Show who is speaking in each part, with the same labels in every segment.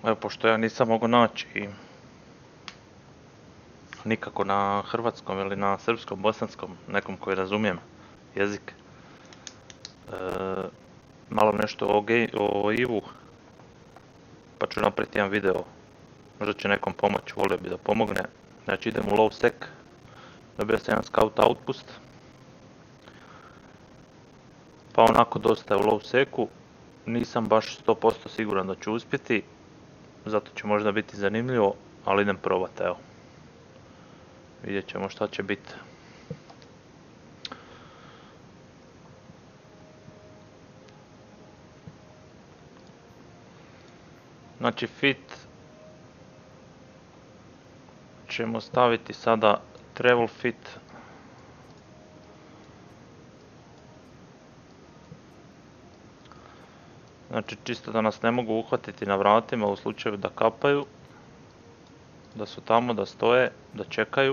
Speaker 1: Evo, pošto ja nisam mogao naći nikako na hrvatskom ili na srpskom, bosanskom, nekom koji razumijem jezik. Malo nešto o Ivu, pa ću napraviti jedan video. Možda će nekom pomoći, volio bi da pomogne. Znači idem u low sec, dobio sam jedan scout outpost. Pa onako dosta je u low secu, nisam baš 100% siguran da ću uspjeti, zato će možda biti zanimljivo, ali idem probati, evo. Vidjet ćemo šta će biti. Znači fit ćemo staviti sada travel fit. Znači čisto da nas ne mogu uhvatiti na vratima u slučaju da kapaju. Da su tamo, da stoje, da čekaju.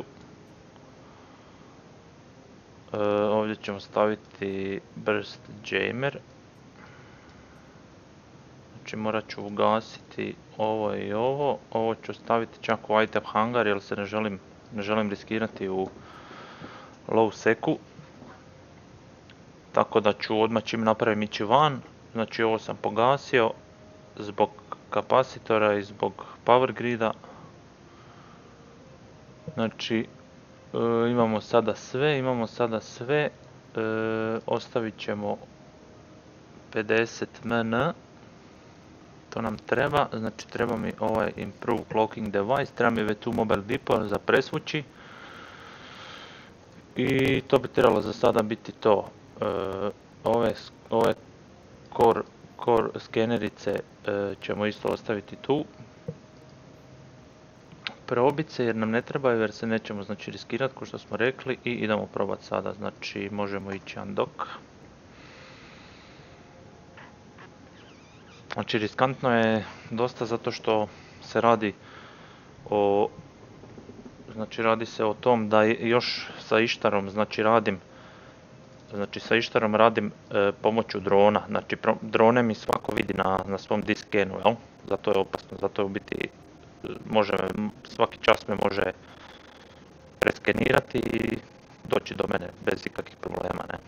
Speaker 1: Ovdje ćemo staviti burst jammer. Znači morat ću ugasiti ovo i ovo. Ovo ću staviti čak u item hangar jer se ne želim riskirati u low secu. Tako da ću odmah čim napravim ići van. Znači ovo sam pogasio zbog kapacitora i zbog power grida. Znači imamo sada sve, ostavit ćemo 50 mn, to nam treba, znači treba mi ovaj improve clocking device, treba mi V2 mobile depot za presvući i to bi trebalo za sada biti to. Ove core skenerice ćemo isto ostaviti tu. Probice jer nam ne trebaju jer se nećemo znači riskirati kao što smo rekli i idemo probati sada, znači možemo ići undock. Znači riskantno je dosta zato što se radi o, znači radi se o tom da još sa ištarom znači radim pomoću drona, znači drone mi svako vidi na svom diskenu, jel? Zato je opasno, zato je u biti svaki čas me može preskenirati i doći do mene bez ikakvih problema, ne.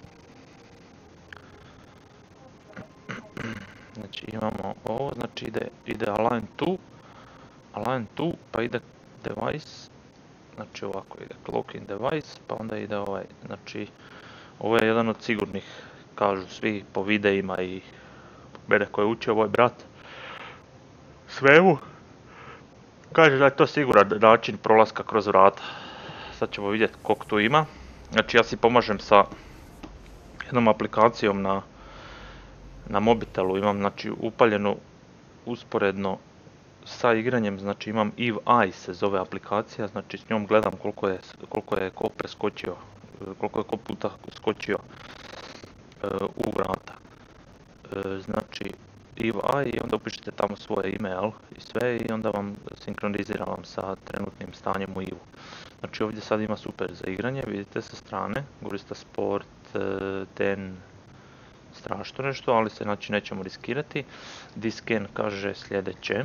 Speaker 1: Znači imamo ovo, znači ide align to, pa ide device, znači ovako ide clocking device, pa onda ide ovaj, znači ovo je jedan od sigurnih, kažu svi po videima i mene koji je učio moj brat svemu. Kaže da je to siguran način prolaska kroz vrata. Sad ćemo vidjeti koliko tu ima. Znači ja si pomažem sa jednom aplikacijom na mobitelu. Imam znači upaljenu usporedno sa igranjem. Znači imam Eve Eye se zove aplikacija. Znači s njom gledam koliko je ko preskočio. Koliko je ko puta skočio u vrata. Znači Eve Eye i onda upišete tamo svoje email i sve i onda vam sinkroniziram sa trenutnim stanjem u Evu. Znači ovdje sad ima super za igranje, vidite sa strane, Gurista Sport, ten, strašno nešto, ali se znači nećemo riskirati. Disken kaže sljedeće.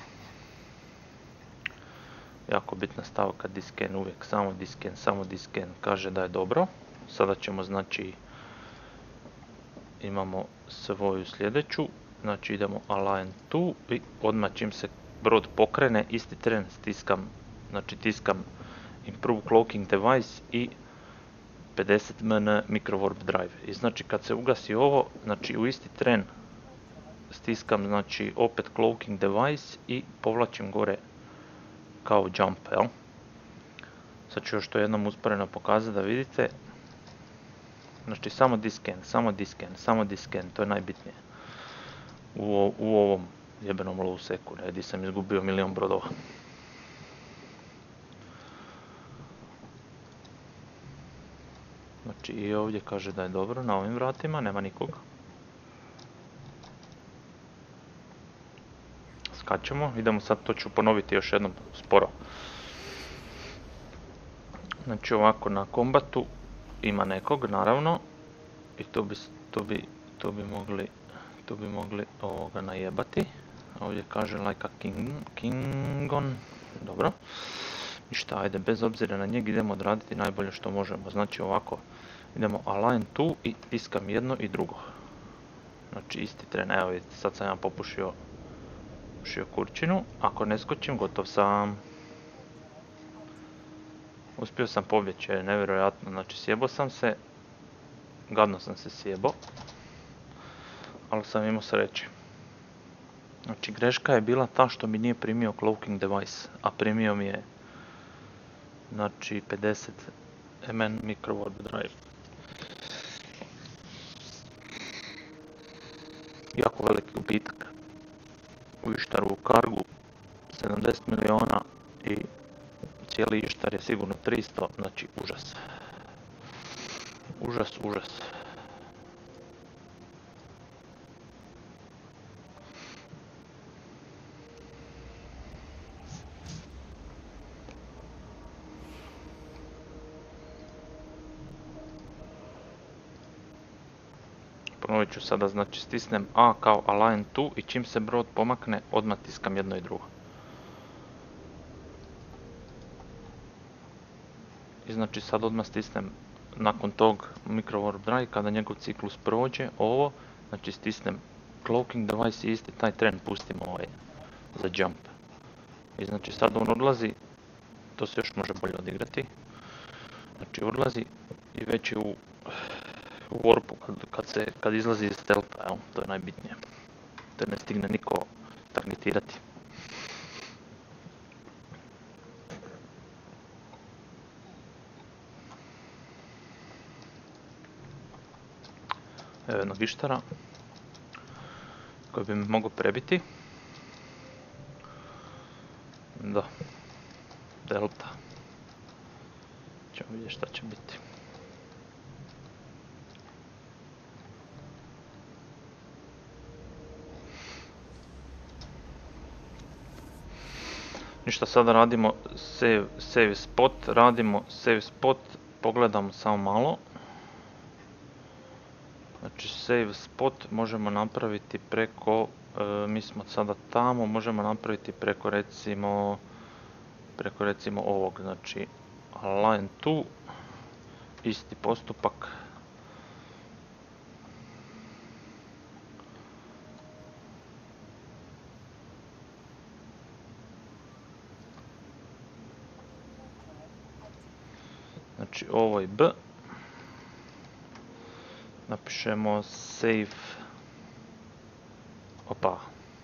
Speaker 1: Jako bitna stavka disken, uvijek samo disken kaže da je dobro. Sada ćemo znači, imamo svoju sljedeću. Znači idemo align tu i odmah čim se brod pokrene, isti tren tiskam improve clocking device i 50 mn micro warp drive. I znači kad se ugasi ovo, znači u isti tren stiskam znači opet clocking device i povlačim gore kao jump, jel? Sad ću još to jednom usporeno pokazati da vidite. Znači samo disken, to je najbitnije. U ovom jebenom low secu, gdje sam izgubio milion brodova. Znači i ovdje kaže da je dobro, na ovim vratima nema nikog. Skačemo, idemo sad, to ću ponoviti još jednom sporo. Znači ovako na kombatu ima nekog, naravno, i tu bi mogli ovoga najebati, Ovdje kaže like a kingon. Dobro. Ništa, ajde, bez obzira na njeg idemo odraditi najbolje što možemo. Znači ovako, idemo align tu i tiskam jedno i drugo. Znači isti tren, evo vidite, sad sam ja popušio kurčinu. Ako ne skočim, gotov sam. Uspio sam pobjeći, je nevjerojatno. Znači sjebo sam se, gadno sam se sjebo, ali sam imao sreće. Znači greška je bila ta što mi nije primio cloaking device, a primio mi je znači 50 mn micro warp drive. Jako veliki gubitak. U ištaru u kargu 70 miliona i cijeli ištar je sigurno 300, znači užas. Užas. Ponovit ću sada, znači stisnem A kao align tu i čim se brod pomakne, odmah tiskam jedno i drugo. I znači sad odmah stisnem nakon tog micro warp drive, kada njegov ciklus prođe, ovo, znači stisnem cloaking device i isti taj tren pustimo za jump. I znači sad on odlazi, to se još može bolje odigrati. Znači odlazi i već je u warpu kad izlazi iz stealtha, evo, to je najbitnije. Da ne stigne niko targetirati. Evo jednog ištara koji bi me mogao prebiti. Da, delta. Ćemo vidjeti šta će biti. Ništa, sada radimo save spot, pogledamo samo malo. Znači save spot možemo napraviti preko, mi smo sada tamo, možemo napraviti preko recimo ovog, znači align tu, isti postupak. Znači ovo je B. Napišemo save. Opa.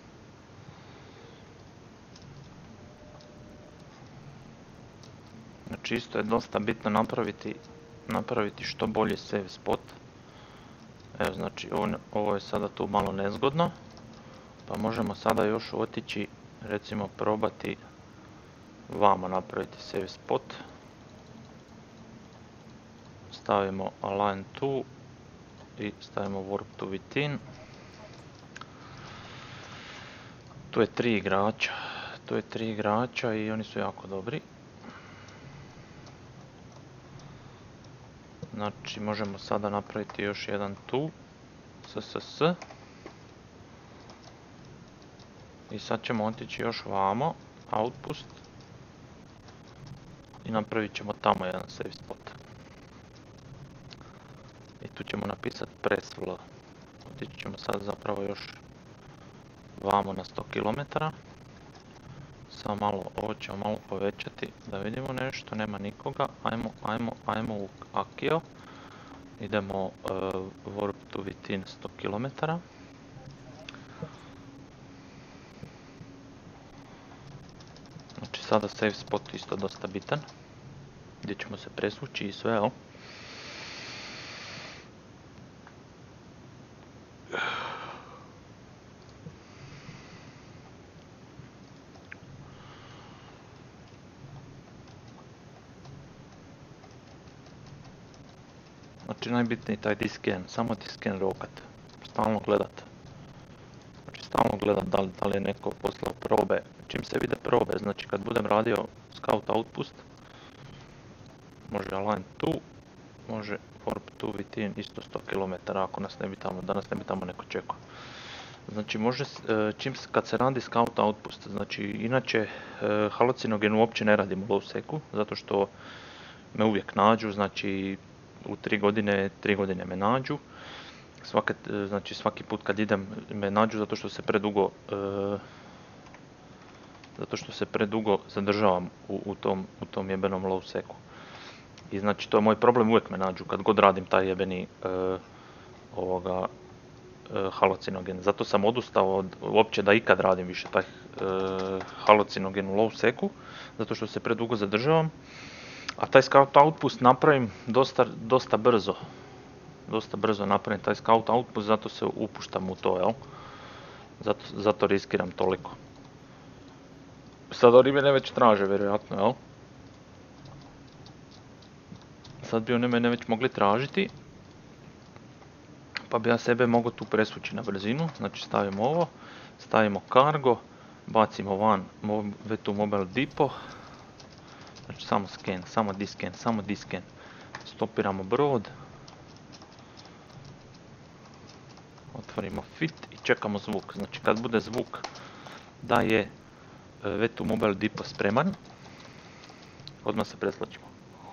Speaker 1: Znači isto je dosta bitno napraviti što bolji save spot. Evo znači ovo je sada tu malo nezgodno. Pa možemo sada još otići, recimo probati vamo napraviti save spot. Stavimo align tu i stavimo warp to within. Tu je 3 igrača i oni su jako dobri. Znači možemo sada napraviti još jedan tu, SSS. I sad ćemo otići još vamo, outpost. I napravit ćemo tamo jedan save spot. I tu ćemo napisati press L. Otići ćemo sad zapravo još vamo na 100 km. Samo malo, ovo ćemo malo povećati da vidimo nešto, nema nikoga. Ajmo u Akio. Idemo warp to within 100 km. Znači sada save spot isto dosta bitan. Gdje ćemo se presvući i sve, evo. Znači najbitniji taj disken, samo disken rokat, stalno gledat. Znači stalno gledat da li je neko poslao probe, čim se vide probe, znači kad budem radio scout outpost, može align tu, može warp to within isto 100 km ako nas ne bi tamo, da nas ne bi tamo neko čekao. Znači kad se radi scout outpost, znači inače halucinogen uopće ne radim u low-secu, zato što me uvijek nađu, znači u 3 godine me nađu. Znači svaki put kad idem me nađu zato što se predugo zadržavam u tom jebenom low-secu. I znači to je moj problem, uvijek me nađu kad god radim taj jebeni halucinogen. Zato sam odustao uopće da ikad radim više taj halucinogen u low-secu, zato što se predugo zadržavam. A taj scout outpost napravim dosta brzo. Dosta brzo napravim taj scout outpost, zato se upuštam u to, jel? Zato riskiram toliko. Sad oni mene već traže, vjerojatno, jel? Sad bi oni mene već mogli tražiti. Pa bi ja sebe mogao tu presvući na brzinu. Znači stavimo ovo, stavimo cargo, bacimo van V2 Mobile Depot. Znači samo scan, samo discan. Stopiramo brod. Otvorimo fit i čekamo zvuk. Znači kad bude zvuk da je V2 Mobile Depot spreman, odmah se preslačimo.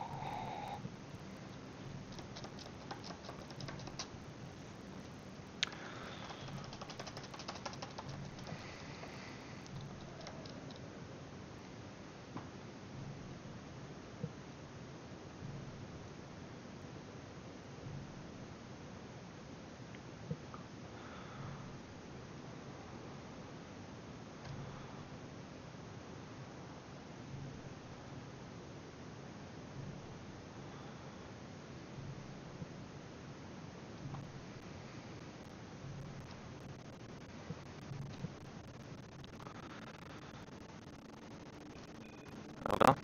Speaker 1: Da.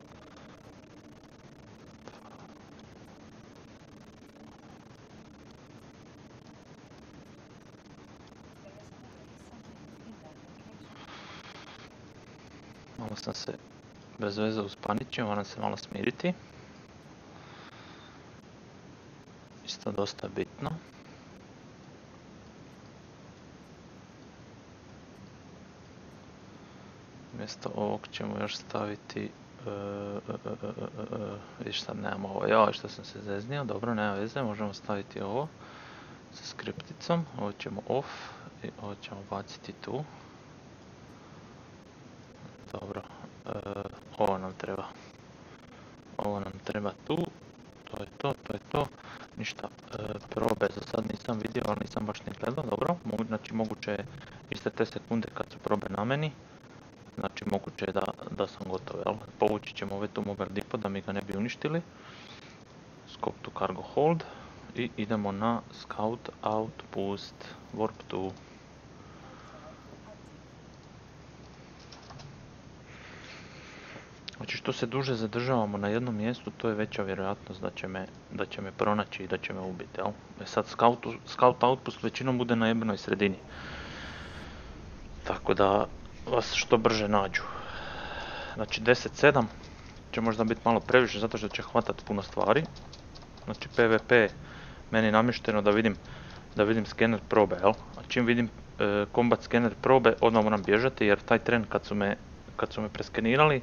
Speaker 1: Malo sam se bez veze uspaničio, moram se malo smiriti. Isto dosta bitno. Mjesto ovog ćemo još staviti, vidiš sad nemamo ovo, joj što sam se zeznio, dobro nema veze, možemo staviti ovo sa skripticom, ovo ćemo off i ovo ćemo baciti tu. Dobro, ovo nam treba tu, to je to, ništa, probe za sad nisam vidio, ali nisam baš ni gledao, dobro, znači moguće je iste te sekunde kad su probe na meni. Znači moguće je da sam gotov, jel? Povući ćemo V2 Mobile Depot da mi ga ne bi uništili. Scope to cargo hold. I idemo na scout outpost warp 2. Znači što se duže zadržavamo na jednom mjestu, to je veća vjerojatnost da će me pronaći i da će me ubiti, jel? Sad scout outpost većinom bude na jebenoj sredini. Tako da vas što brže nađu. Znači 10.7 će možda biti malo previše zato što će hvatati puno stvari. Znači PvP meni namješteno da vidim skener probe, jel? A čim vidim combat skener probe odmah moram bježati jer taj tren kad su me preskenirali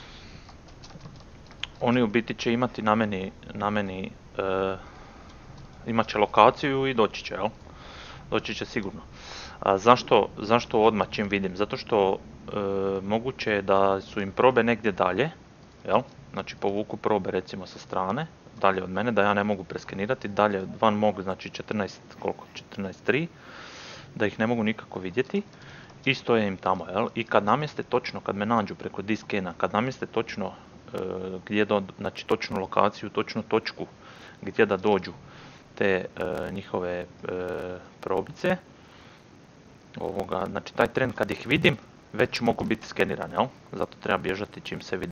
Speaker 1: oni u biti će imati na meni imat će lokaciju i doći će, jel? Doći će sigurno. A zašto odmah čim vidim? Zato što moguće je da su im probe negdje dalje, jel? Znači povuku probe recimo sa strane, dalje od mene, da ja ne mogu preskenirati, dalje van mog, znači 14.3, da ih ne mogu nikako vidjeti i stoje im tamo, jel? I kad namjeste točno, kad me nađu preko diskena, kad namjeste točno znači točnu lokaciju, točnu točku gdje da dođu te njihove probice, znači taj tren kad ih vidim, već mogu biti skenirani, jel? Zato treba bježati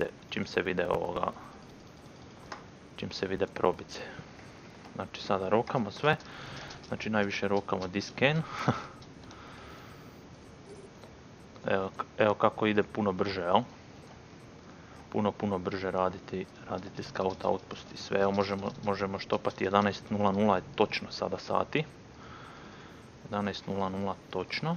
Speaker 1: čim se vide probice. Znači sada rokamo sve, znači najviše rokamo discan. Evo kako ide puno brže, jel? Puno brže raditi scout outpost i sve, evo možemo štopati 11.00 je točno sada sati. 11.00 točno.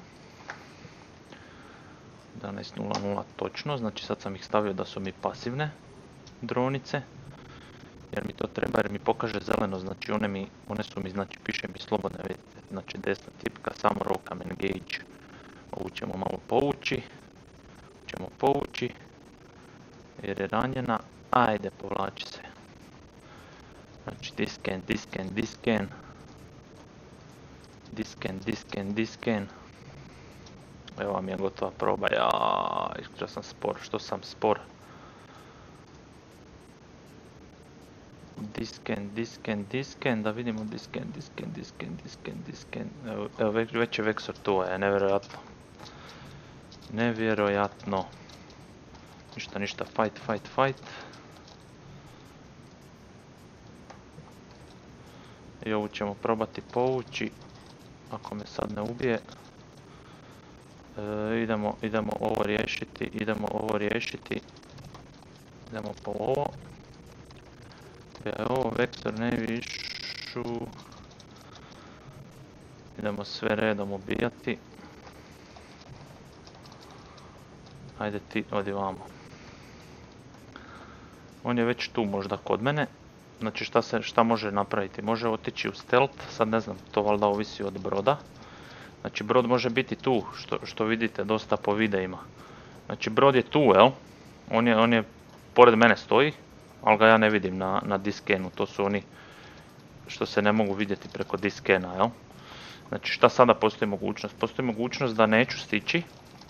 Speaker 1: 11.00 točno, znači sad sam ih stavio da su mi pasivne dronice. Jer mi to treba, jer mi pokaže zeleno, znači one su mi, znači piše mi slobodne, vidite, znači desna tipka, samo rokam engage. Ovu ćemo malo povući, jer je ranjena, ajde povlači se. Znači disken. Evo vam je gotova proba, iskreno sam spor, što sam spor. Disken, da vidimo disken. Evo već je Vexor tu, je nevjerojatno. Ništa, fight. I ovu ćemo probati povući, ako me sad ne ubije. Idemo ovo riješiti, idemo po ovo. Evo, Vexor ne višu. Idemo sve redom ubijati. Ajde ti, odi vamo. On je već tu možda kod mene. Znači šta može napraviti? Može otići u stealth, sad ne znam, to valjda ovisi od broda. Znači brod može biti tu, što vidite dosta po videima. Znači brod je tu, jel? On je pored mene stoji, ali ga ja ne vidim na diskenu, to su oni što se ne mogu vidjeti preko diskena, jel? Znači šta sada postoji mogućnost? Postoji mogućnost da neću stići,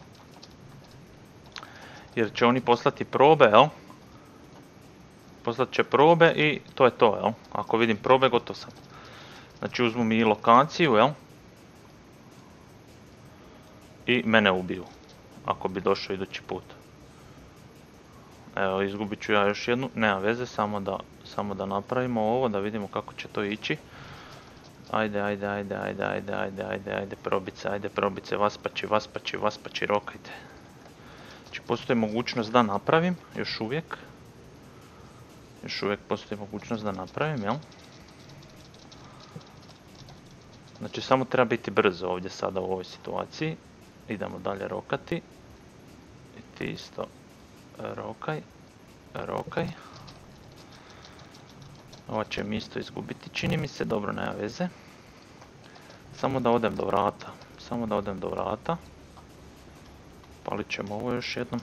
Speaker 1: jer će oni poslati probe, jel? Poslat će probe i to je to, jel? Ako vidim probe, gotov sam. Znači uzmu mi i lokaciju, jel? I mene ubiju, ako bi došao idući put. Evo, izgubit ću ja još jednu, nema veze, samo da napravimo ovo, da vidimo kako će to ići. Ajde, probice, vaspači, rokajte. Znači, postoji mogućnost da napravim, još uvijek postoji mogućnost da napravim, jel? Znači, samo treba biti brzo ovdje sada u ovoj situaciji. Idemo dalje rokati. I ti isto rokaj. Ova će mi isto izgubiti, čini mi se, dobro, nema veze. Samo da odem do vrata. Palit ćemo ovo još jednom.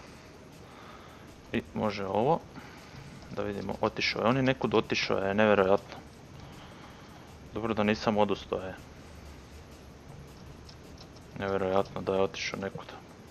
Speaker 1: I može ovo. Da vidimo, otišao je. On je nekud otišao, je nevjerojatno. Dobro da nisam odustao, je. Nevjerojatno da je otišao nekud.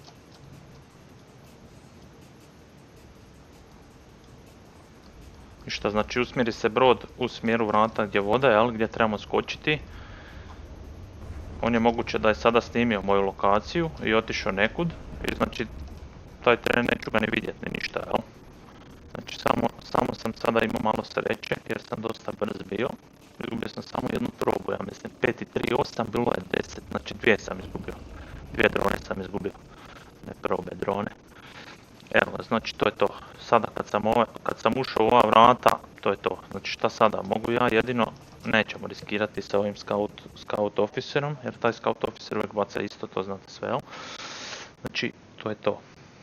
Speaker 1: Ništa, znači usmjeri se brod u smjeru vrata gdje voda, jel, gdje trebamo skočiti. On je moguće da je sada snimio moju lokaciju i otišao nekud. I znači, taj teren neću ga ni vidjeti, ni ništa, jel. Znači, samo sam sada imao malo sreće, jer sam dosta brz bio. Izgubio sam samo jednu probu, ja mislim 5.38, bilo je 10, znači 2 sam izgubio. 2 drone sam izgubio. Ne probe, drone. Evo, znači to je to. Sada kad sam ušao u ova vrata, to je to. Znači šta sada? Mogu ja jedino, nećemo riskirati sa ovim scout officerom, jer taj scout officer uvijek baca isto, to znate sve, jel? Znači, to je to.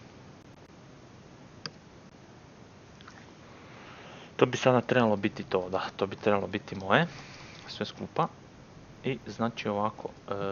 Speaker 1: To bi sada trebalo biti to, da, to bi trebalo biti moje, sve skupa. I znači ovako,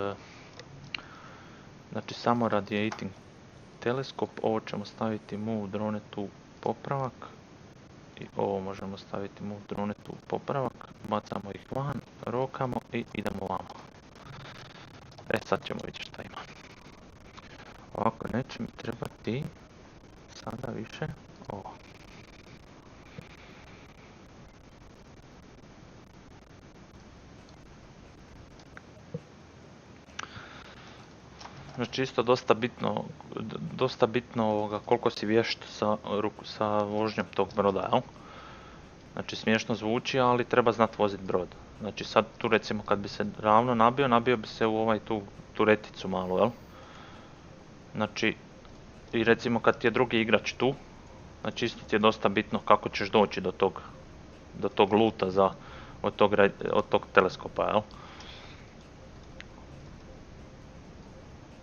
Speaker 1: znači samo radiating teleskop, ovo ćemo staviti move drone to popravak. I ovo možemo staviti move drone to popravak, bacamo ih van, rokamo i idemo vamo. Sad ćemo vidjeti šta ima. Ovako, neće mi trebati sada više ovo. Znači isto dosta bitno koliko si vješt sa vožnjom tog broda, jel? Znači smiješno zvuči, ali treba znat vozit brod. Znači sad tu recimo kad bi se ravno nabio bi se u ovaj tu reticu malo, jel? Znači, i recimo kad ti je drugi igrač tu, znači isto ti je dosta bitno kako ćeš doći do tog luta od tog teleskopa, jel?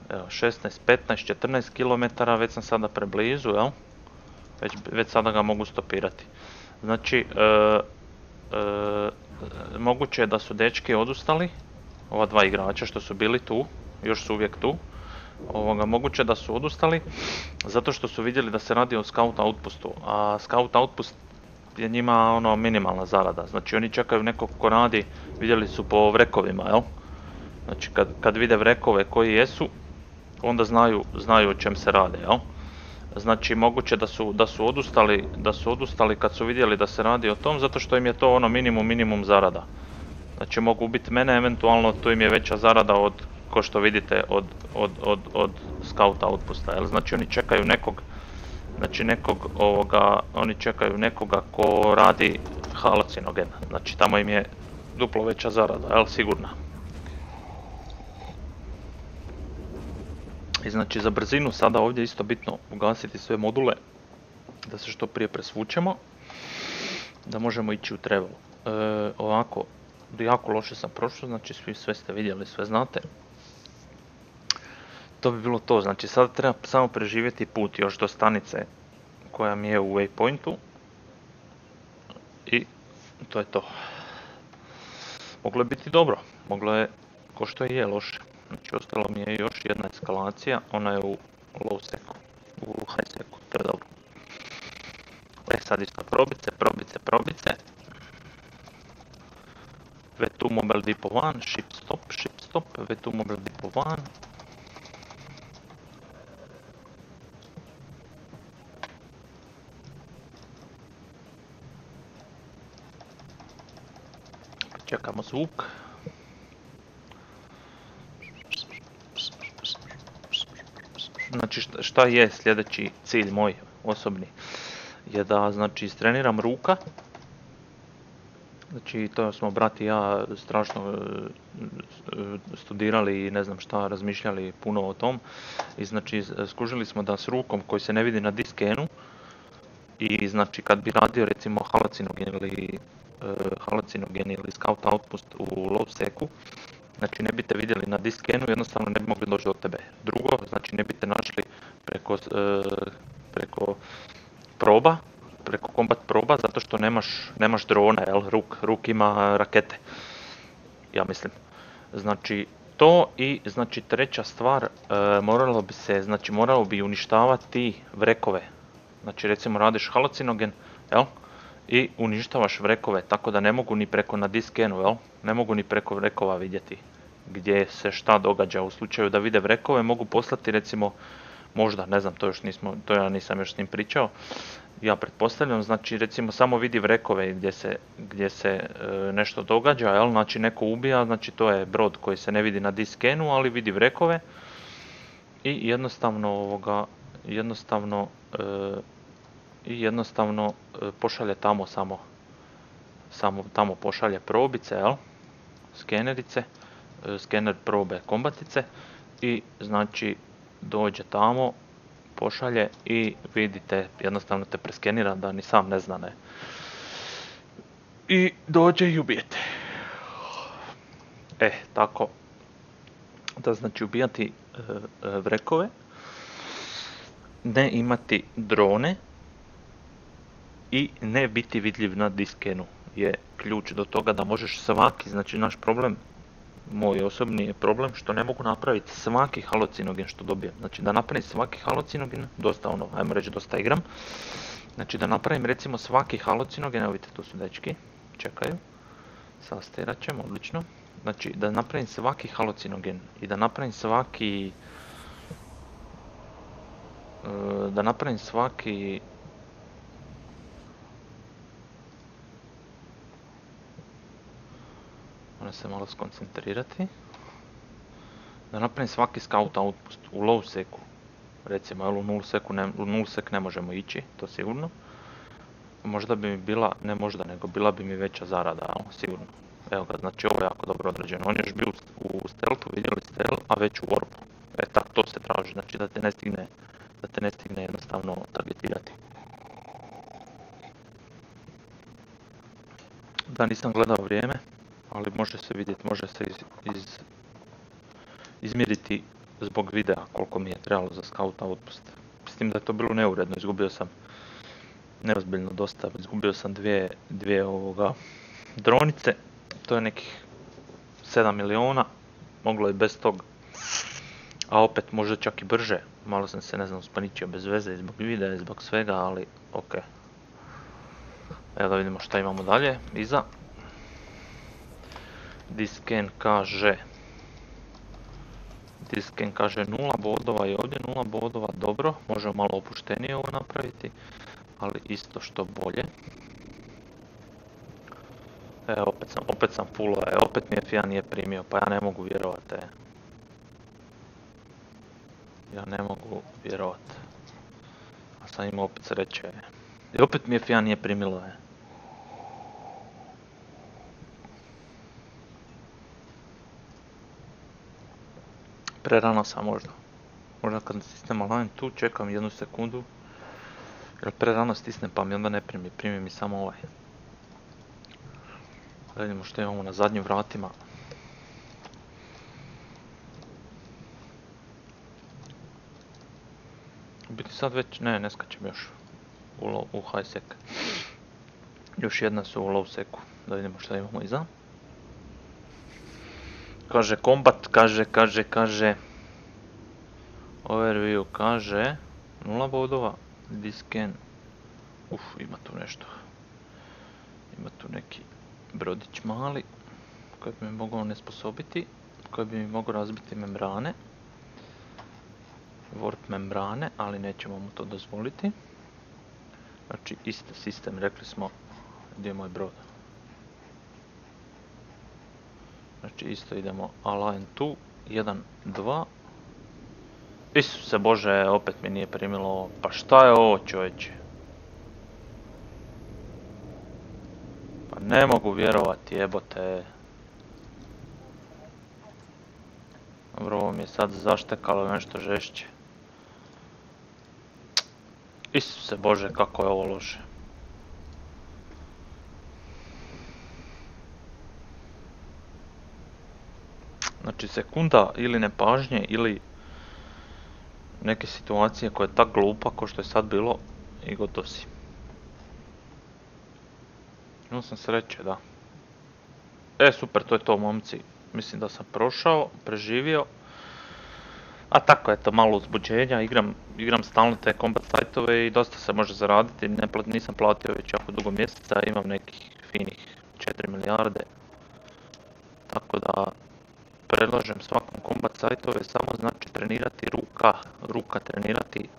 Speaker 1: evo 16, 15, 14 km, već sam sada preblizu, jel? Već sada ga mogu stopirati. Znači, moguće je da su dečki odustali, ova dva igrača što su bili tu, još su uvijek tu. Moguće da su odustali zato što su vidjeli da se radi o scout outpostu, a scout outpost je njima ono minimalna zarada. Znači oni čekaju nekog ko radi, vidjeli su po vrekovima, jel? Znači kad vide vrekove koji jesu, onda znaju o čem se rade, jel? Znači moguće da su odustali kad su vidjeli da se radi o tom, zato što im je to ono minimum zarada. Znači mogu ubiti mene, eventualno tu im je veća zarada od, ko što vidite, od scout outposta, jel? Znači oni čekaju nekoga ko radi halucinogen. Znači tamo im je duplo veća zarada, jel? Sigurna. I znači za brzinu sada ovdje isto bitno ugasiti sve module da se što prije presvučemo, da možemo ići u travel. Ovako, jako loše sam prošao, znači sve ste vidjeli, sve znate. To bi bilo to, znači sada treba samo preživjeti put još do stanice koja mi je u waypointu. I to je to. Moglo je biti dobro, moglo je, ko što je loše. Znači ostalo mi je još jedna eskalacija, ona je u low seku, u high seku, to je dobro. Sad isto probice. V2 mobile depot 1, ship stop, V2 mobile depot 1. Čekamo zvuk. Znači šta je sljedeći cilj moj osobni, je da znači istreniram ruka. Znači to smo brat i ja strašno studirali i ne znam šta, razmišljali puno o tom. I znači skužili smo da s rukom koji se ne vidi na diskenu i znači kad bi radio recimo halucinogen ili scout outpost u low seku, znači ne biste vidjeli na diskenu, jednostavno ne bi mogli doći do tebe. Drugo, znači ne biste našli preko proba, preko kombat proba, zato što nemaš drona, jel? Ruk ima rakete, ja mislim. Znači to i znači treća stvar, moralo bi uništavati vrekove. Znači recimo radiš halucinogen, jel? I uništavaš vrekove, tako da ne mogu ni preko na diskenu, jel? Ne mogu ni preko vrekova vidjeti gdje se šta događa. U slučaju da vide vrekove mogu poslati recimo, možda, ne znam, to ja nisam još s njim pričao, ja pretpostavljam, znači recimo samo vidi vrekove gdje se nešto događa, jel? Znači neko ubija, znači to je brod koji se ne vidi na diskenu, ali vidi vrekove i jednostavno pošalje tamo tamo pošalje probice, jel? Skenerice, skener probe kombatice i znači dođe tamo, pošalje i vidite, jednostavno te preskenira da ni sam ne zna, ne. I dođe i ubijete. Tako da znači ubijati vrekove, ne imati drone i ne biti vidljiv na diskenu je ključ do toga da možeš svaki, znači naš problem, moj osobni je problem što ne mogu napraviti svaki halucinogen što dobijem. Znači da napravim svaki halucinogen, dosta ajmo reći dosta igram, znači da napravim recimo svaki halucinogen, evo vidite tu su dečki, čekaju, sastirat ćemo, odlično. Znači da napravim svaki halucinogen i da napravim svaki moram se malo skoncentrirati. Da napravim svaki scout outpost u low seku. Recimo, u null sek ne možemo ići, to sigurno. Možda bi mi bila, ne možda, nego bila bi mi veća zarada, sigurno. Evo ga, znači ovo je jako dobro određeno. On je još bio u stealthu, vidjeli stealth, a već u warpu. Tak, to se traži, znači da te ne stigne jednostavno targetirati. Da, nisam gledao vrijeme, ali može se vidjeti, može se izmjeriti zbog videa koliko mi je trebalo za scout outpost. S tim da je to bilo neuredno, izgubio sam neozbiljno dosta, izgubio sam dvije dronice, to je nekih 7 miliona, moglo je bez tog, a opet možda čak i brže, malo sam se, ne znam, uspaničio bez veze zbog videa i zbog svega, ali ok. Evo da vidimo šta imamo dalje, iza. Disken kaže 0 bodova i ovdje 0 bodova, dobro, možemo malo opuštenije ovo napraviti, ali isto što bolje. Evo, opet sam full, opet mi FIA nije primio, pa ja ne mogu vjerovat. Ja ne mogu vjerovat. A sam imao opet sreće. I opet mi FIA nije primilo. Prerano sam možda. Možda kad stisnem align tu, čekam 1 sekundu. Jer prerano stisnem pa mi onda ne primi, primi mi samo ovaj. Da vidimo što imamo na zadnjim vratima. U biti sad već, ne skačem još u high sec. Još jedna su u low secu, da vidimo što imamo iza. Kaže combat, kaže overview, kaže 0 bodova, disken, ima tu nešto. Ima tu neki brodić mali koji bi mi mogao onesposobiti, koji bi mi mogao razbiti membrane. Warp membrane, ali nećemo mu to dozvoliti. Znači isti sistem, rekli smo, gdje je moj brod. Znači isto idemo align tu, 1, 2. Isuse Bože, opet mi nije primilo ovo. Pa šta je ovo, čovječe? Pa ne mogu vjerovati, jebote. Dobro, ovo mi je sad zaštekalo nešto žešće. Isuse Bože, kako je ovo loše. Znači sekunda ili nepažnje ili neke situacije koja je tak glupa ko što je sad bilo i gotov si. Imao sam sreće, da. Super, to je to, momci. Mislim da sam prošao, preživio. A tako, eto, malo uzbuđenja, igram stalno te combat site-ove i dosta se može zaraditi. Nisam platio već jako dugo mjeseca, imam nekih finih 4 milijarde. Tako da predlažem svakom combat site-ove samo znači trenirati ruka trenirati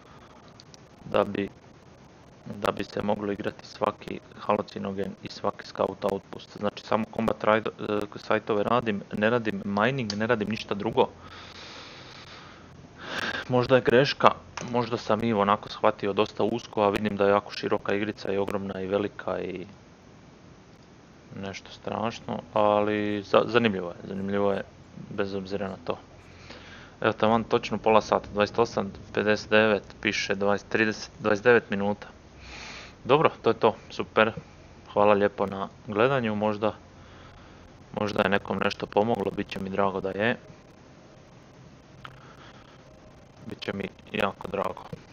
Speaker 1: da bi se moglo igrati svaki halucinogen i svaki scout outpost. Znači samo combat site-ove radim, ne radim mining, ne radim ništa drugo. Možda je greška, možda sam i onako shvatio dosta usko, a vidim da je jako široka igrica i ogromna i velika i nešto strašno, ali zanimljivo je bez obzira na to. Evo taman točno pola sata, 28:59, piše 29 minuta. Dobro, to je to, super. Hvala lijepo na gledanju, možda je nekom nešto pomoglo, bit će mi drago da je. Bit će mi jako drago.